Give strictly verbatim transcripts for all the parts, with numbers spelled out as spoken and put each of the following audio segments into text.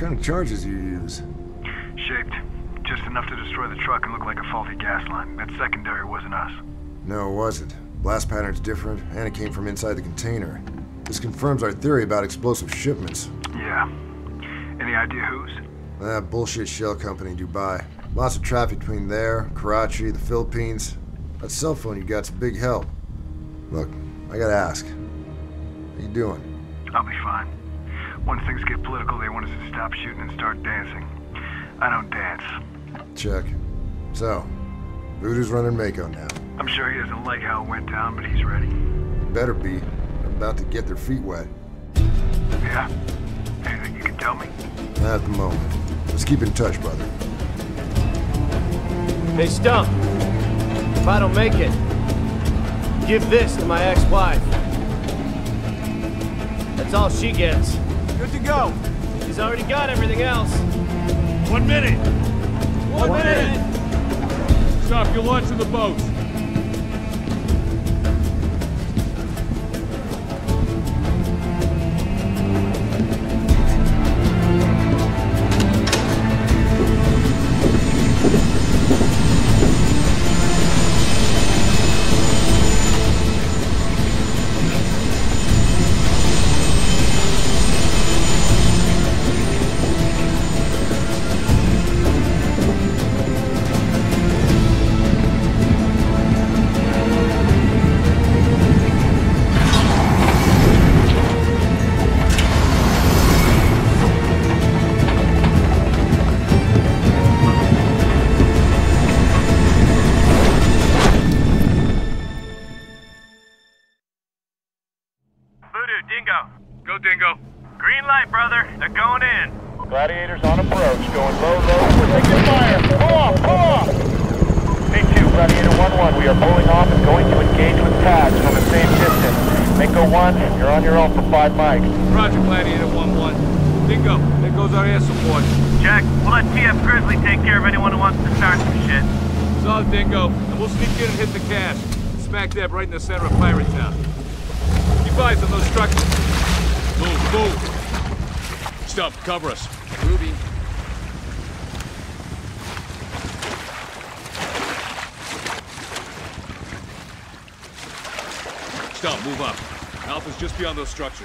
kind of charges do you use? Shaped. Just enough to destroy the truck and look like a faulty gas line. That secondary wasn't us. No, it wasn't. Blast pattern's different, and it came from inside the container. This confirms our theory about explosive shipments. Yeah. Any idea whose? That bullshit shell company in Dubai. Lots of traffic between there, Karachi, the Philippines. That cell phone you got's a big help. Look, I gotta ask. How you doing? I'll be fine. Once things get political, they want us to stop shooting and start dancing. I don't dance. Check. So, Voodoo's running Mako now. I'm sure he doesn't like how it went down, but he's ready. Better be. They're about to get their feet wet. Yeah? Anything you can tell me? Not at the moment. Let's keep in touch, brother. Hey, Stump. If I don't make it, give this to my ex-wife. That's all she gets. Good to go. She's already got everything else. One minute. One, One minute. minute. Stop your launch in the boat. Go, Dingo. Green light, brother. They're going in. Gladiators on approach. Going low, low. We're taking fire. Pull off, pull off. B two, Gladiator one one. We are pulling off and going to engage with tags from a safe distance. Mako one, you're on your own for five mics. Roger, Gladiator one one. Dingo, there goes our air support. Jack, we'll let T F Grizzly take care of anyone who wants to start some shit. Solid, Dingo. And we'll sneak in and hit the cache. Smack dab right in the center of Pirate Town. Keep eyes on those structures. Move, move! Stop, cover us. Moving. Stop, move up. Alpha's just beyond those structures.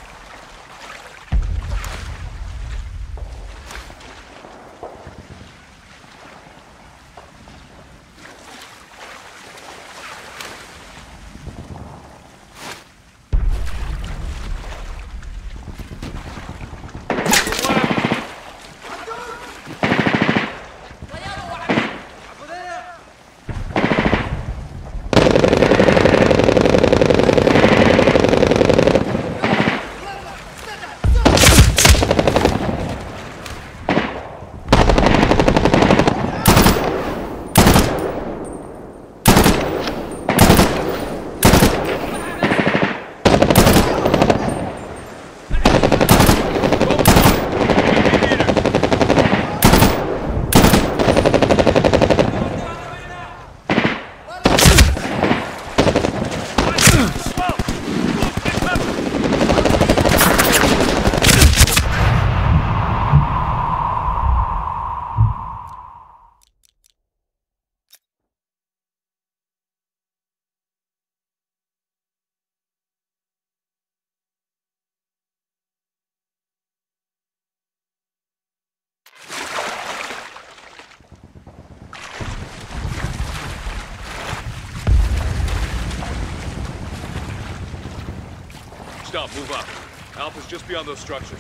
Stop, move up. Alpha's just beyond those structures.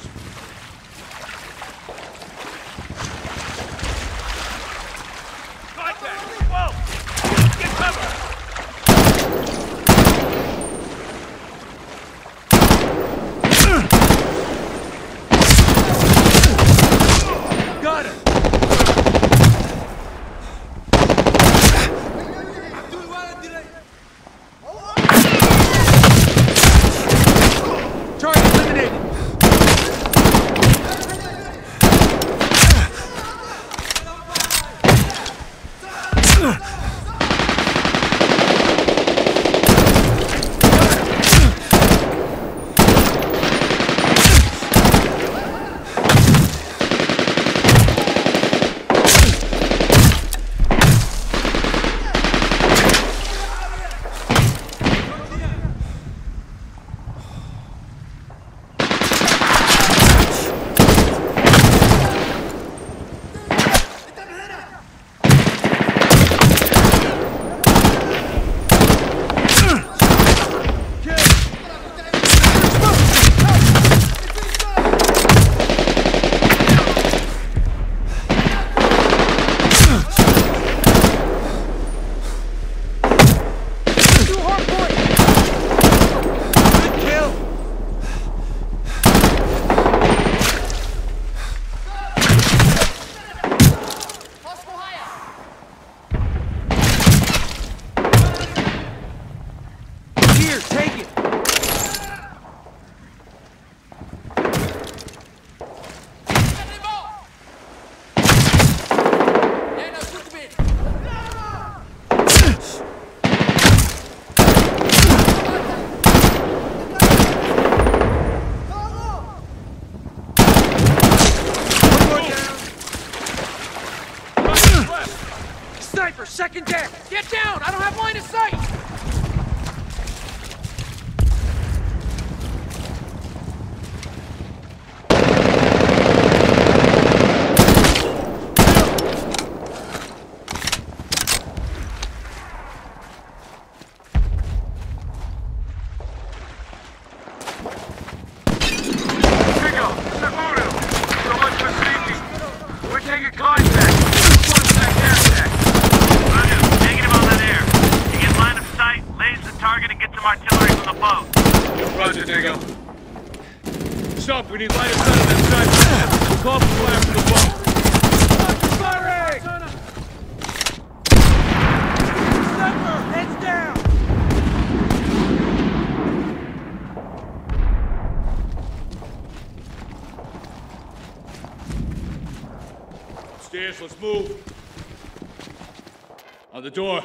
Contact! Whoa! Get cover! Got it! Target eliminated! sniper, second deck! Get down! I don't have line of sight! Stop, we need line of sight on that side. Call for fire from the boat. Firing! Sniper, heads down! Upstairs, let's move. On the door.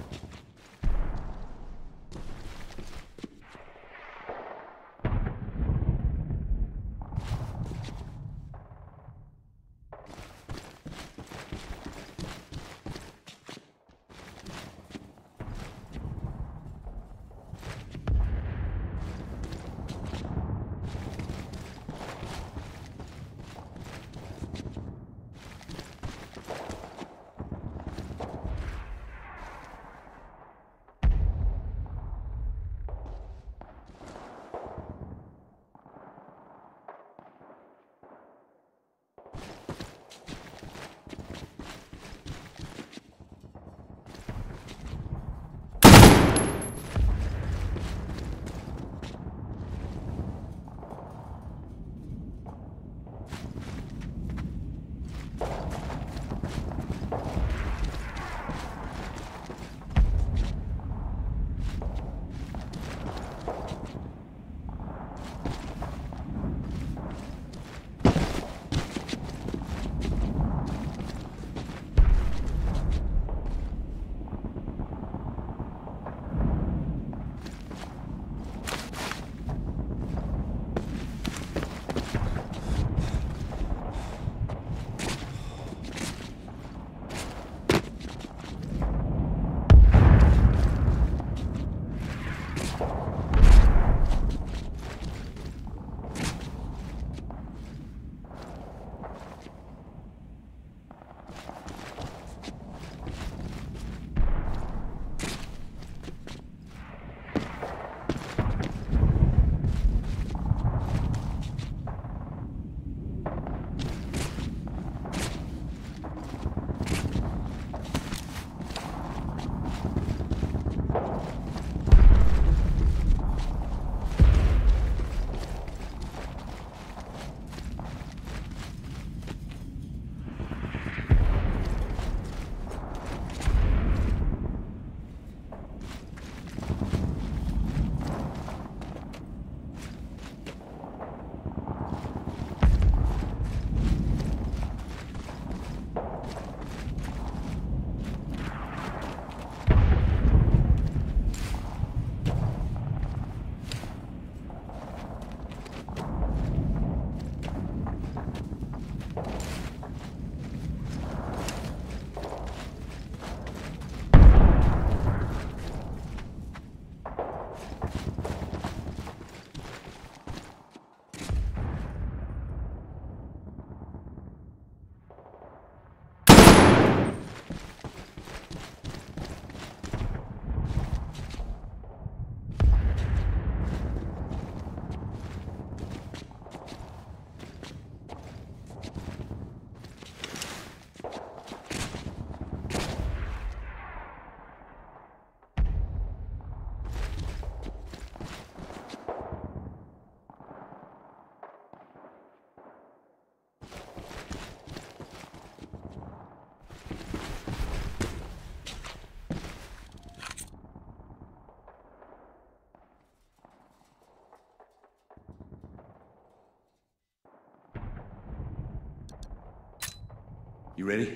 You ready?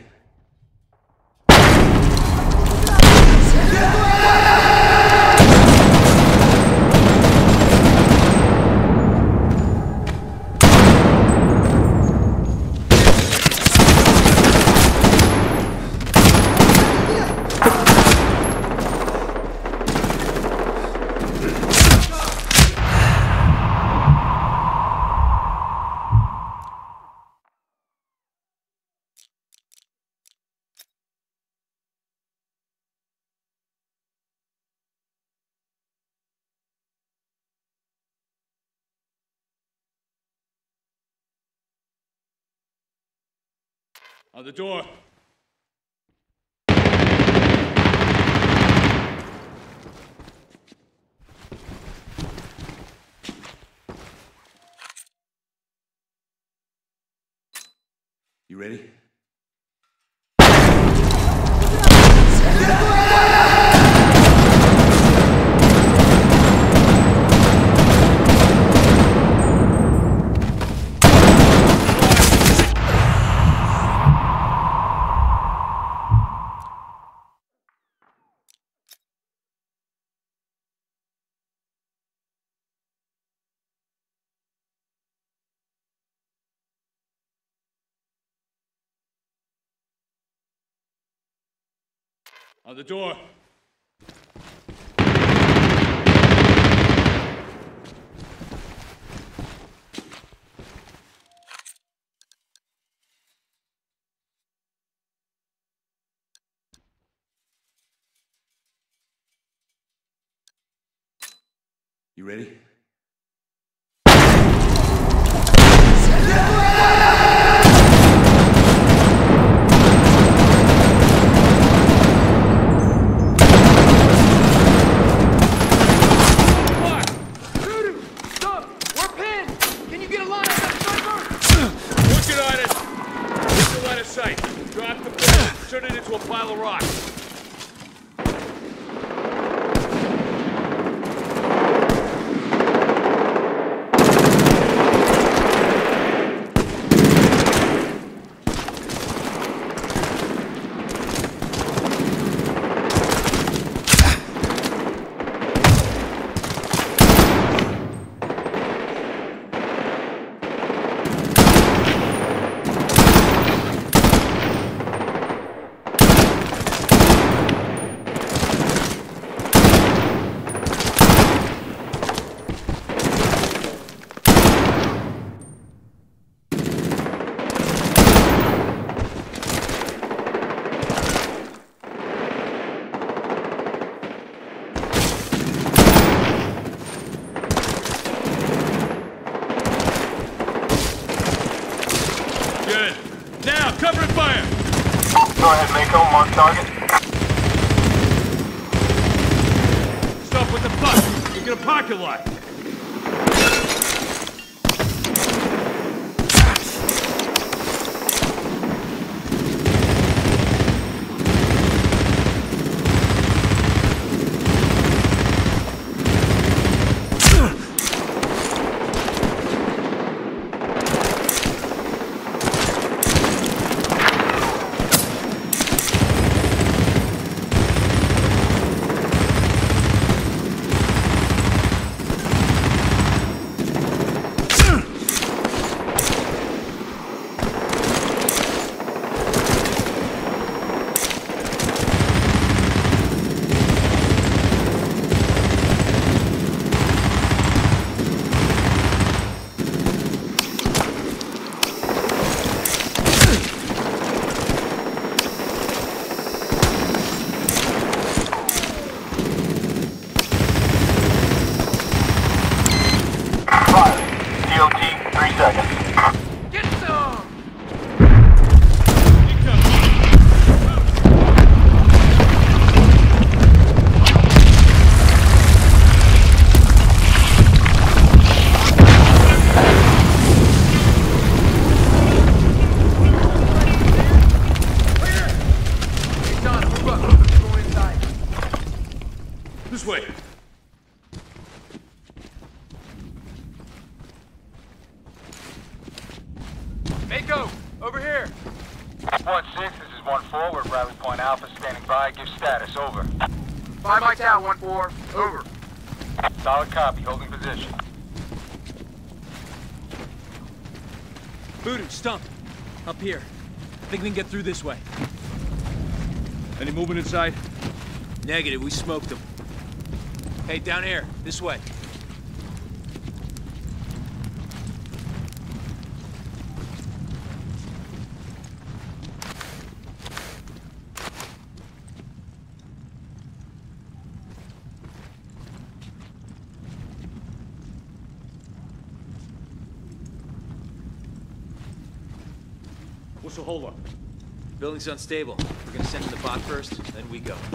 Yeah. On the door. You ready? On the door. You ready? Turn it into a pile of rocks. Good. Now, cover and fire! Go ahead, Mako. Mark target. Stop with the fuck! You're gonna parking lot! This way. Mako, over here. one six, this is one four. We're Bradley Point Alpha standing by. Give status, over. Five mics out, one four. Over. Solid copy, holding position. Voodoo, stump. Up here. I think we can get through this way. Any movement inside? Negative, we smoked them. Hey, down here. This way. What's the hold up? Building's unstable. We're gonna send in the bot first, then we go.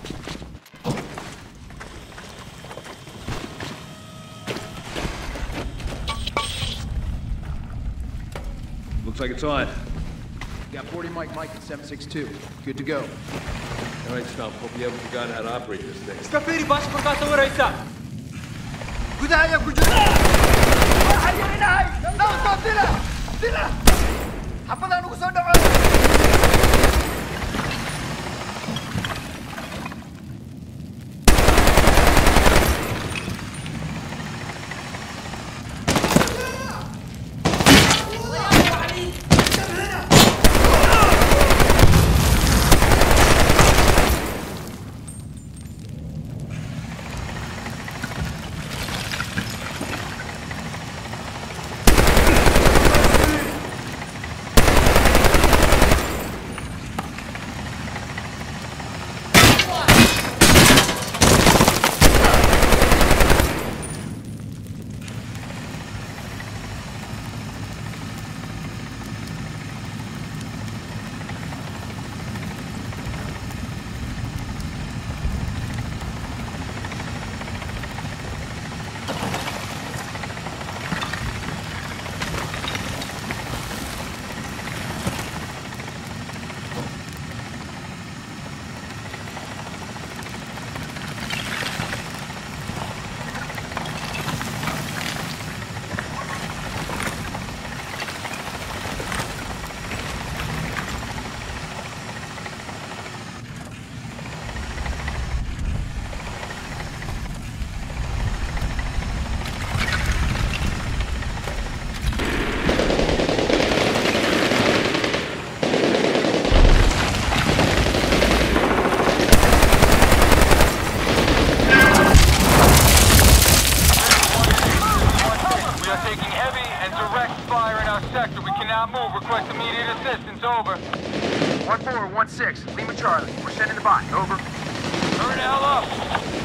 Looks like it's on. Got forty Mike Mike at seven six two. Good to go. All right, Stump. Hope you haven't forgotten how to operate this thing. Скафири баш прокатывай рейса. Куда я куда? one four one six, Lima Charlie. We're sending the bot. Over. Hurry the hell up!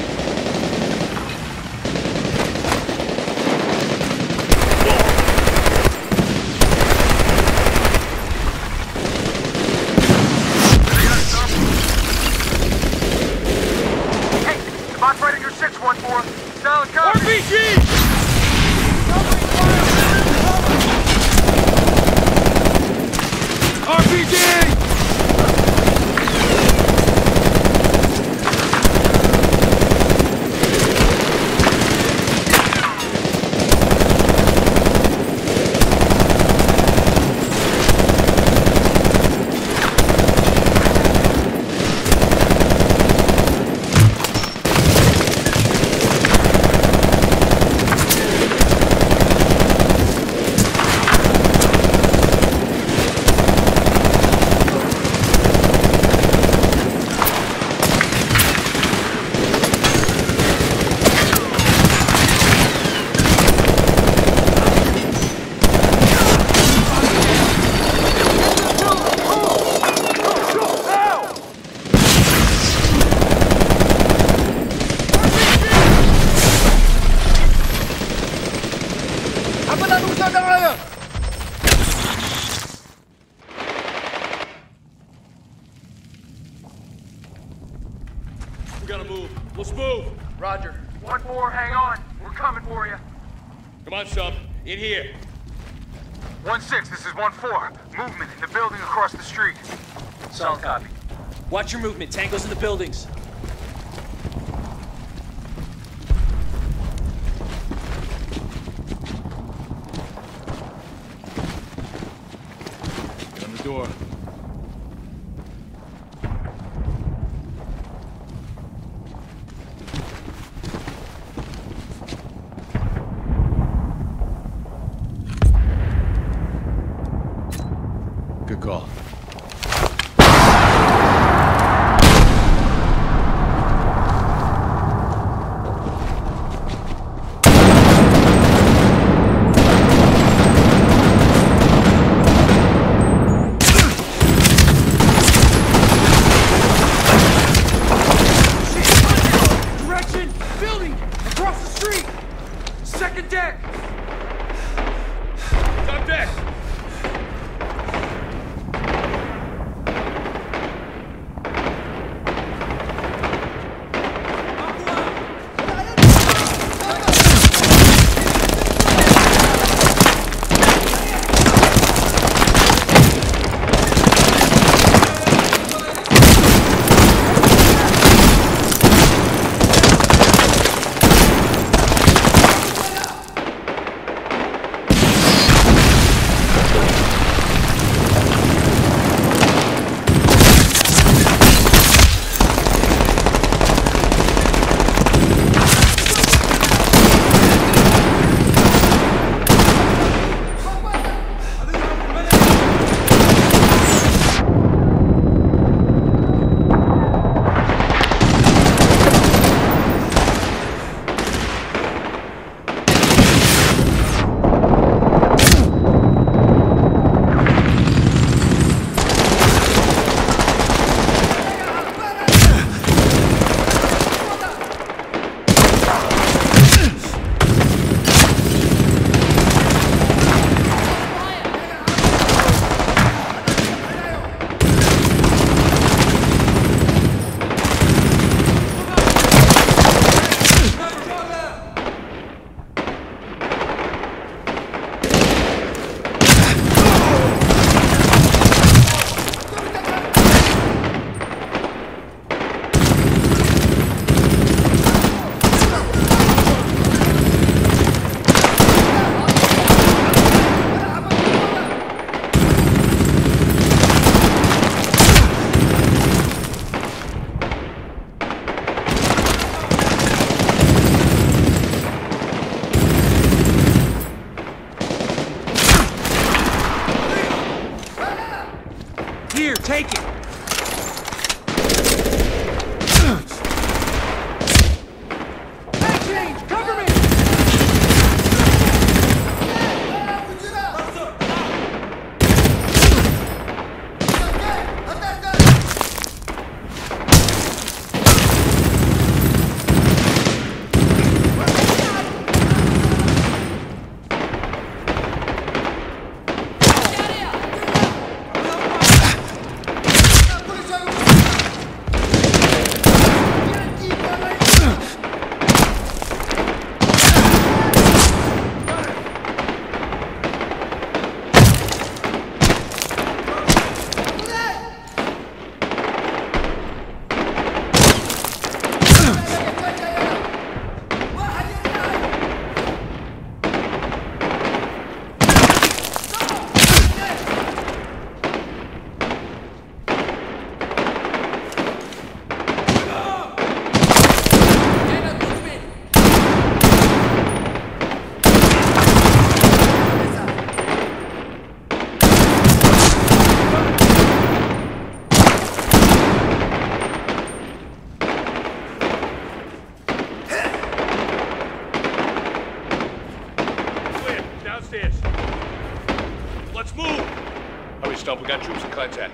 Hey, the bot's right at your six, one four. Solid cover. R P G! R P G! We gotta move. Let's move. Roger. one four, hang on. We're coming for you. Come on, Stump. In here. one six, this is one four. Movement in the building across the street. Solid copy. Watch your movement. Tangos in the buildings. Get on the door. Good call. Direction! Building! Across the street! Second deck! Top deck! here, take it! Let's move! Hurry, Stump, we got troops in contact.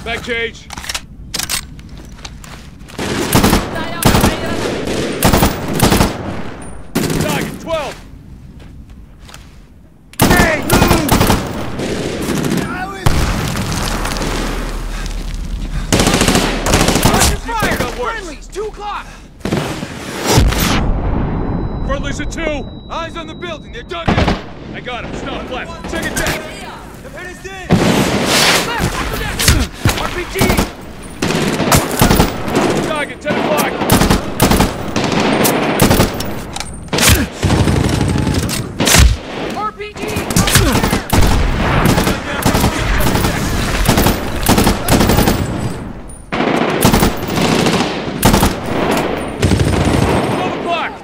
Back change. Target twelve. Hey, move! Fire! Friendlies, two o'clock! Friendly's at two. Eyes on the building, they're dug in! I got him. Stop left. Check it down. R P G! Target ten o'clock. R P G! twelve o'clock.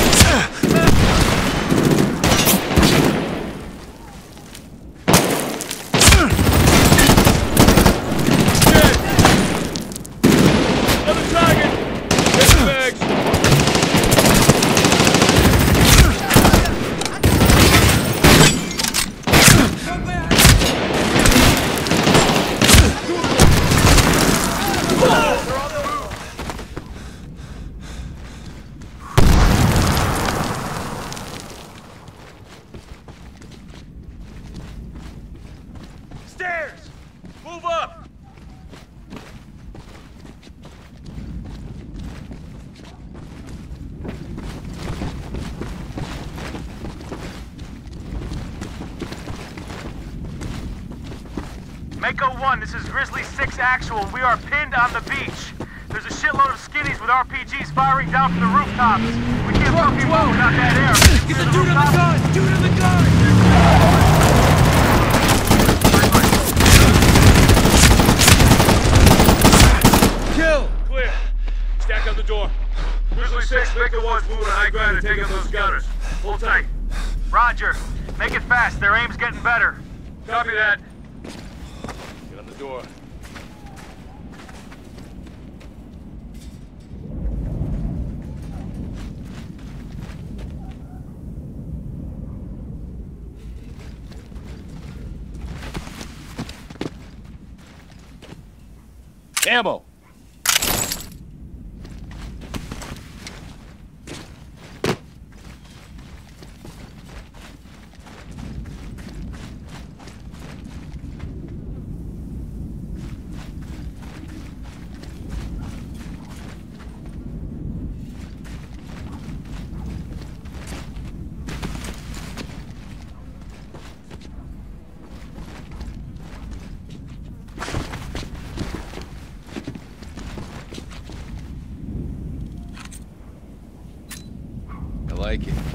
Other target. Get the bags. Stairs! Move up! Mako one, this is Grizzly six actual. We are pinned on the beach. There's a shitload of skinnies with R P Gs firing down from the rooftops. We can't fucking move without that air. Get the dude on the gun! Dude on the gun! Kill! Clear. Stack on the door. Grizzly six, Mako one's moving to high ground and taking those gunners. Hold tight. Roger. Make it fast. Their aim's getting better. Copy that. Get on the door. Ammo. I like it.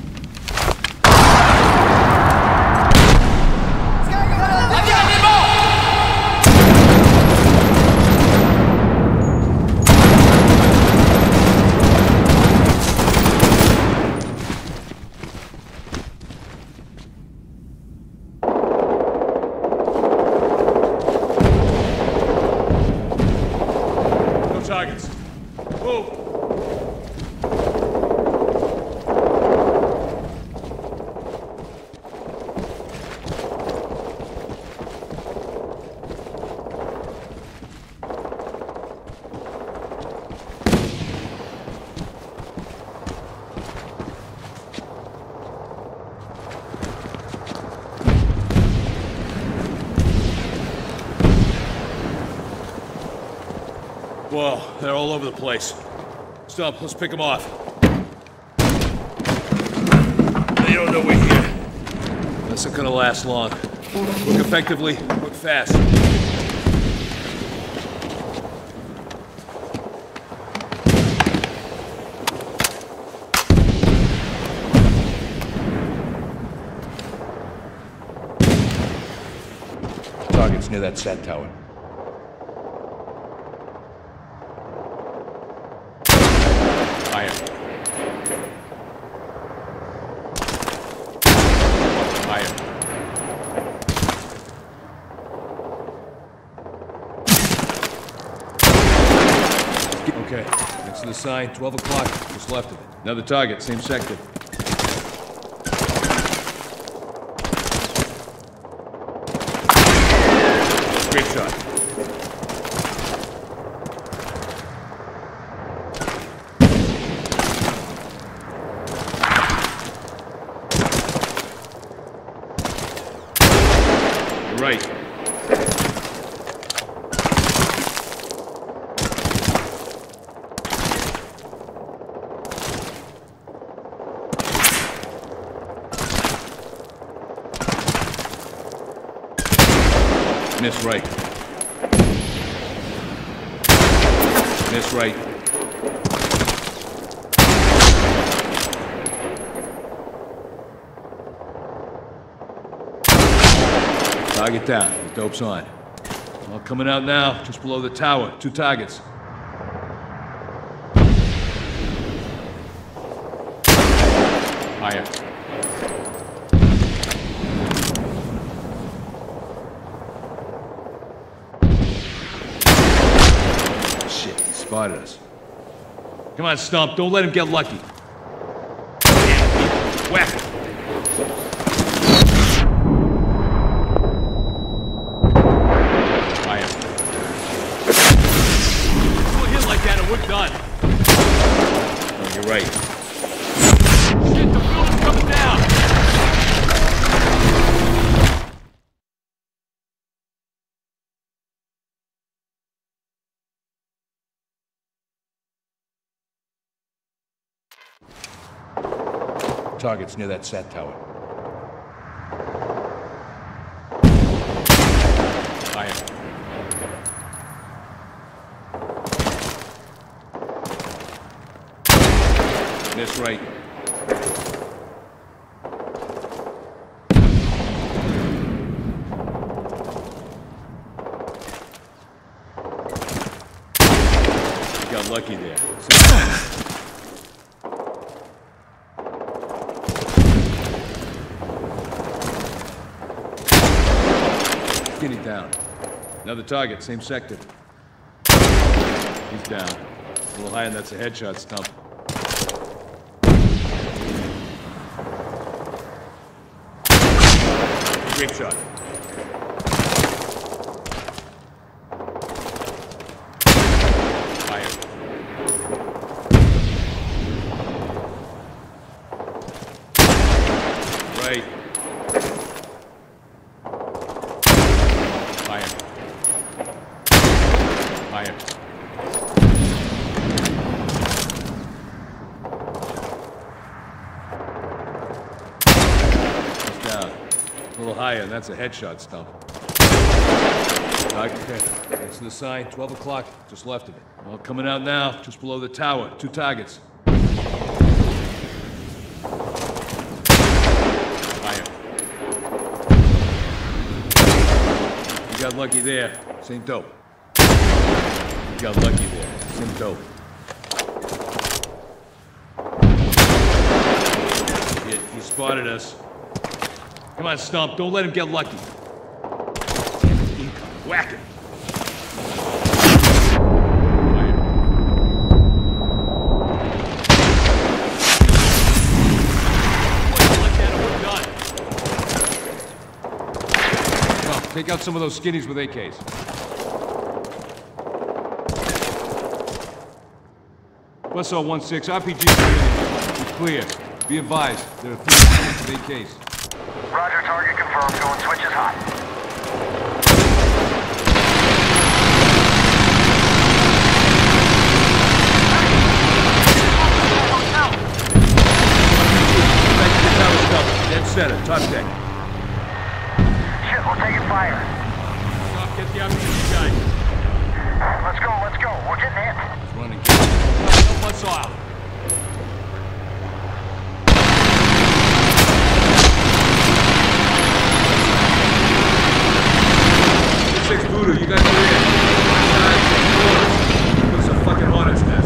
No targets. Move. Whoa, they're all over the place. Stop, let's pick them off. They don't know we're here. This isn't gonna last long. Work effectively, work fast. Target's near that sat tower. Fire. Fire. Okay, next to the sign, twelve o'clock, just left of it. Another target, same sector. Great shot. Miss right. Miss right. Target down. The dope's on. All coming out now, just below the tower. Two targets. Higher. Shit, he spotted us. Come on, Stump, don't let him get lucky. Whack him. Higher. Do a hit like that and we're done. Oh, you're right. Shit, the building's coming down! Target's near that sat tower. Higher. Miss right. Got lucky there. Skinny down. Another target, same sector. He's down. A little high, and that's a headshot, Stump. Great shot. Right. Fire. Fire. He's down. A little higher, and that's a headshot, Stump. Okay. That's the sign. twelve o'clock. Just left of it. Well, coming out now, just below the tower. Two targets. You got lucky there. Same dope. You got lucky there. Same dope. He, he spotted us. Come on, Stump. Don't let him get lucky. Whack him. Take out some of those skinnies with A Ks. West O one six, R P G is clear. Be advised, there are three skinnies with A Ks. Roger, target confirmed. Going switch is hot. Back to the tower stuff. Dead center, top deck. We're taking fire. Stop, get the R P G guy. Let's go, let's go. We're getting hit. It's running. No butts off. Six voodoo, you guys are in. Looks a fucking hornet's nest.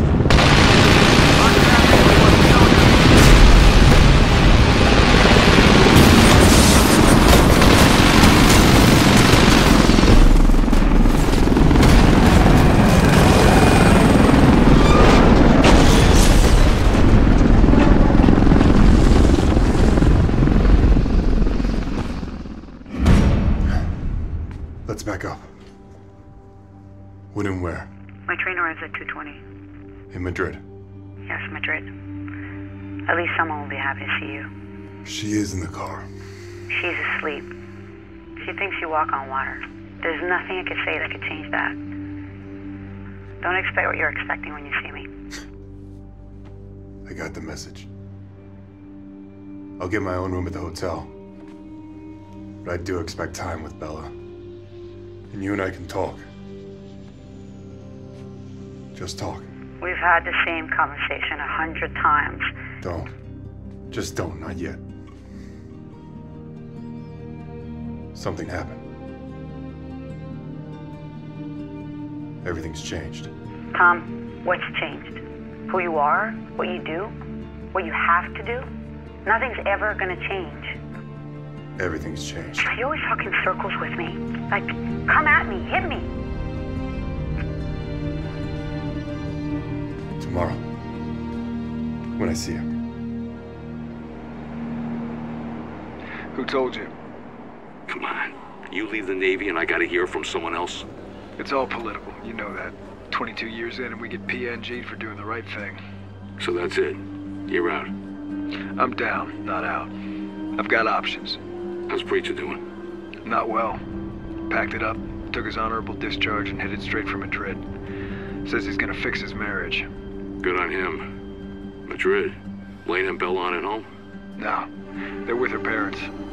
Let's back up. When and where? My train arrives at two twenty. In Madrid. Yes, Madrid. At least someone will be happy to see you. She is in the car. She's asleep. She thinks you walk on water. There's nothing I could say that could change that. Don't expect what you're expecting when you see me. I got the message. I'll get my own room at the hotel. But I do expect time with Bella. And you and I can talk. Just talk. We've had the same conversation a hundred times. Don't. Just don't, not yet. Something happened. Everything's changed. Tom, what's changed? Who you are? What you do? What you have to do? Nothing's ever gonna change. Everything's changed. You always talk in circles with me. Like, come at me, hit me. Tomorrow. When I see him. Who told you? Come on. You leave the Navy and I gotta hear from someone else? It's all political, you know that. twenty-two years in and we get P N G'd for doing the right thing. So that's it. You're out. I'm down, not out. I've got options. How's Preacher doing? Not well. Packed it up, took his honorable discharge and headed straight for Madrid. Says he's gonna fix his marriage. Good on him. Madrid? Lane and Bella on at home? No, they're with her parents.